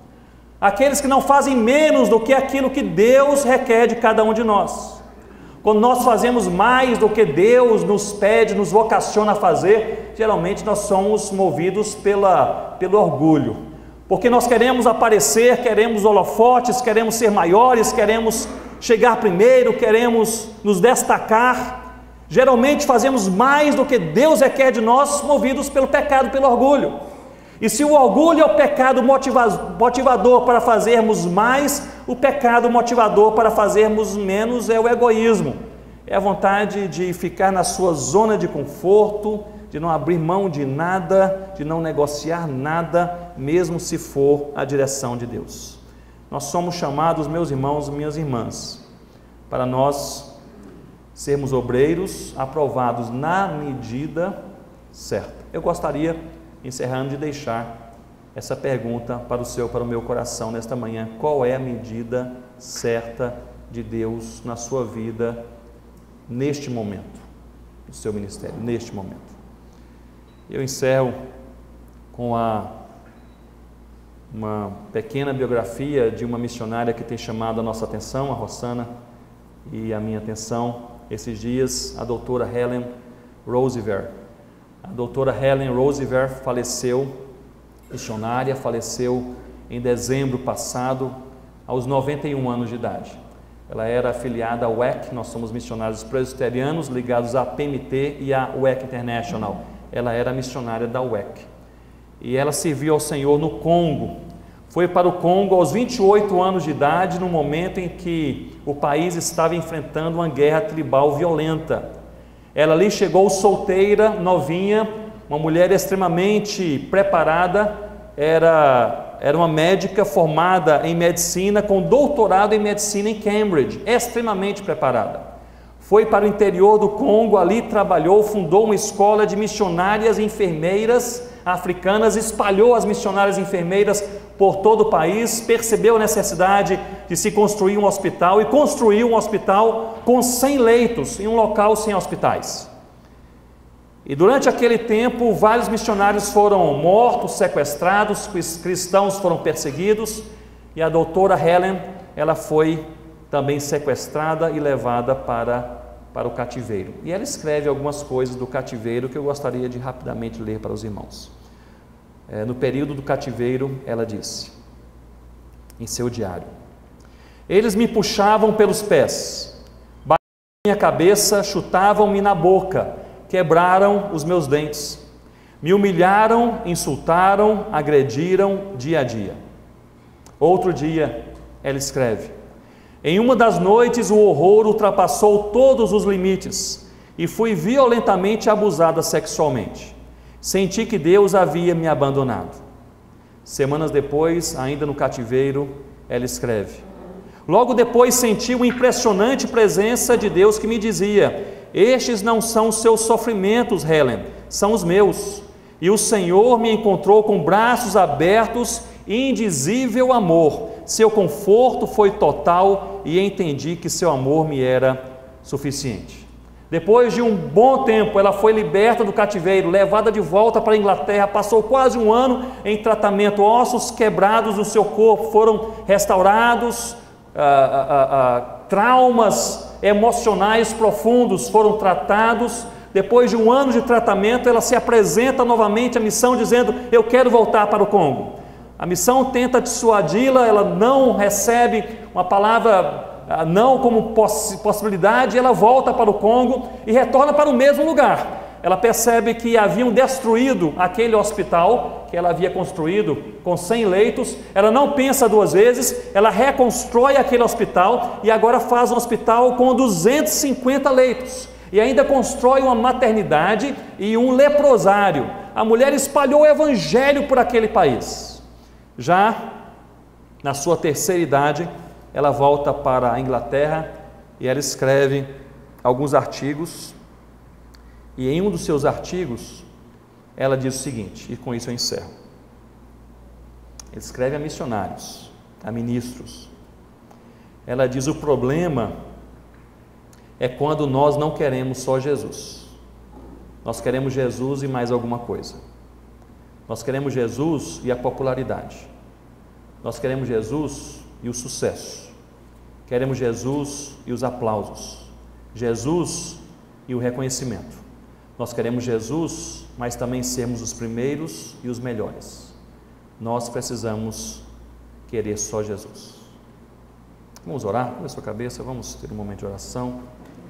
Speaker 1: aqueles que não fazem menos do que aquilo que Deus requer de cada um de nós. Quando nós fazemos mais do que Deus nos pede, nos vocaciona a fazer, geralmente nós somos movidos pela, pelo orgulho, porque nós queremos aparecer, queremos holofotes, queremos ser maiores, queremos chegar primeiro, queremos nos destacar. Geralmente fazemos mais do que Deus requer de nós, movidos pelo pecado, pelo orgulho. E se o orgulho é o pecado motivador para fazermos mais, o pecado motivador para fazermos menos é o egoísmo. É a vontade de ficar na sua zona de conforto, de não abrir mão de nada, de não negociar nada, mesmo se for a direção de Deus. Nós somos chamados, meus irmãos e minhas irmãs, para nós sermos obreiros aprovados na medida certa. Eu gostaria, encerrando, de deixar essa pergunta para o seu, para o meu coração nesta manhã: qual é a medida certa de Deus na sua vida neste momento, no seu ministério, neste momento? Eu encerro com a, uma pequena biografia de uma missionária que tem chamado a nossa atenção, a Rossana e a minha atenção esses dias, a doutora Helen Roosevelt. A doutora Helen Roosevelt faleceu, missionária, faleceu em dezembro passado, aos noventa e um anos de idade. Ela era afiliada à U E C, nós somos missionários presbiterianos ligados à P M T e à U E C International. Ela era missionária da U E C. E ela serviu ao Senhor no Congo. Foi para o Congo aos vinte e oito anos de idade, no momento em que o país estava enfrentando uma guerra tribal violenta. Ela ali chegou solteira, novinha, uma mulher extremamente preparada, era, era uma médica formada em medicina, com doutorado em medicina em Cambridge, extremamente preparada. Foi para o interior do Congo, ali trabalhou, fundou uma escola de missionárias e enfermeiras africanas, espalhou as missionárias e enfermeiras por todo o país, percebeu a necessidade de se construir um hospital e construiu um hospital com cem leitos em um local sem hospitais. E durante aquele tempo, vários missionários foram mortos, sequestrados, cristãos foram perseguidos, e a doutora Helen, ela foi também sequestrada e levada para, para o cativeiro. E ela escreve algumas coisas do cativeiro que eu gostaria de rapidamente ler para os irmãos. É, no período do cativeiro, ela disse, em seu diário: eles me puxavam pelos pés, batiam minha cabeça, chutavam-me na boca, quebraram os meus dentes, me humilharam, insultaram, agrediram dia a dia. Outro dia, ela escreve: em uma das noites o horror ultrapassou todos os limites e fui violentamente abusada sexualmente. Senti que Deus havia me abandonado. Semanas depois, ainda no cativeiro, ela escreve: logo depois senti uma impressionante presença de Deus que me dizia: estes não são os seus sofrimentos, Helen, são os meus. E o Senhor me encontrou com braços abertos e indizível amor. Seu conforto foi total e entendi que seu amor me era suficiente. Depois de um bom tempo, ela foi liberta do cativeiro, levada de volta para a Inglaterra, passou quase um ano em tratamento, ossos quebrados no seu corpo foram restaurados, ah, ah, ah, traumas emocionais profundos foram tratados. Depois de um ano de tratamento, ela se apresenta novamente à missão dizendo: eu quero voltar para o Congo. A missão tenta dissuadi-la, ela não recebe uma palavra não como poss possibilidade, ela volta para o Congo e retorna para o mesmo lugar. Ela percebe que haviam destruído aquele hospital que ela havia construído com cem leitos. Ela não pensa duas vezes, ela reconstrói aquele hospital e agora faz um hospital com duzentos e cinquenta leitos. E ainda constrói uma maternidade e um leprosário. A mulher espalhou o evangelho por aquele país. Já na sua terceira idade, ela volta para a Inglaterra e ela escreve alguns artigos. E em um dos seus artigos, ela diz o seguinte, e com isso eu encerro. Ela escreve a missionários, a ministros. Ela diz: o problema é quando nós não queremos só Jesus. Nós queremos Jesus e mais alguma coisa. Nós queremos Jesus e a popularidade. Nós queremos Jesus e o sucesso. Queremos Jesus e os aplausos. Jesus e o reconhecimento. Nós queremos Jesus, mas também sermos os primeiros e os melhores. Nós precisamos querer só Jesus. Vamos orar? Põe a sua cabeça, vamos ter um momento de oração.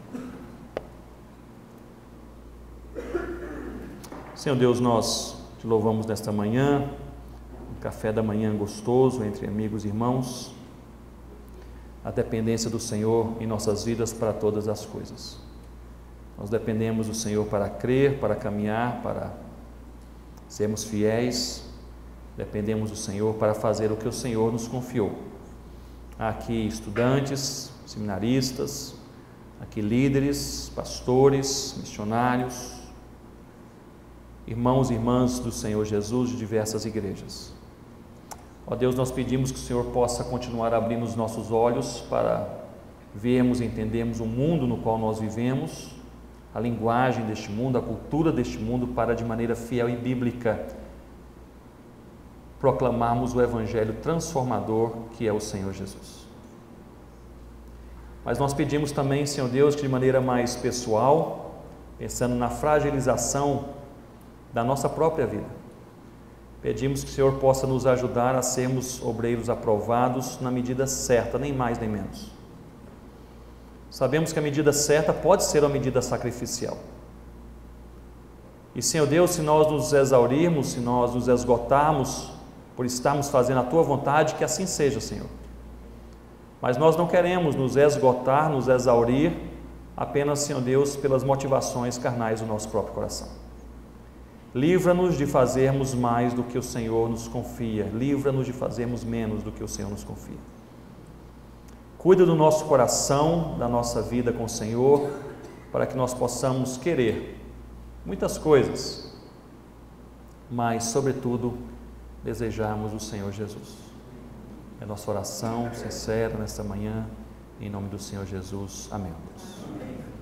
Speaker 1: Senhor Deus, nós te louvamos nesta manhã, um café da manhã gostoso entre amigos e irmãos, a dependência do Senhor em nossas vidas para todas as coisas. Nós dependemos do Senhor para crer, para caminhar, para sermos fiéis, dependemos do Senhor para fazer o que o Senhor nos confiou. Há aqui estudantes, seminaristas, aqui líderes, pastores, missionários, irmãos e irmãs do Senhor Jesus de diversas igrejas. Ó Deus, nós pedimos que o Senhor possa continuar abrindo os nossos olhos para vermos e entendermos o mundo no qual nós vivemos, a linguagem deste mundo, a cultura deste mundo, para de maneira fiel e bíblica proclamarmos o evangelho transformador que é o Senhor Jesus. Mas nós pedimos também, Senhor Deus, que de maneira mais pessoal, pensando na fragilização da nossa própria vida, pedimos que o Senhor possa nos ajudar a sermos obreiros aprovados na medida certa, nem mais nem menos. Sabemos que a medida certa pode ser uma medida sacrificial. E, Senhor Deus, se nós nos exaurirmos, se nós nos esgotarmos por estarmos fazendo a Tua vontade, que assim seja, Senhor. Mas nós não queremos nos esgotar, nos exaurir, apenas, Senhor Deus, pelas motivações carnais do nosso próprio coração. Livra-nos de fazermos mais do que o Senhor nos confia. Livra-nos de fazermos menos do que o Senhor nos confia. Cuida do nosso coração, da nossa vida com o Senhor, para que nós possamos querer muitas coisas, mas, sobretudo, desejarmos o Senhor Jesus. É nossa oração sincera nesta manhã, em nome do Senhor Jesus. Amém.